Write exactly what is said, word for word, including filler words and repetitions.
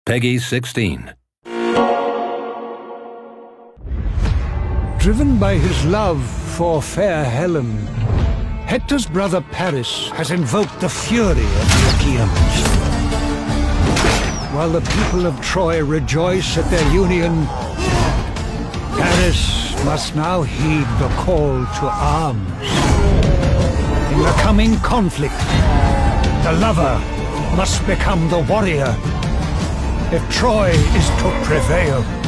Peggy sixteen. Driven by his love for fair Helen, Hector's brother Paris has invoked the fury of the Achaeans. While the people of Troy rejoice at their union, Paris must now heed the call to arms. In the coming conflict, the lover must become the warrior if Troy is to prevail.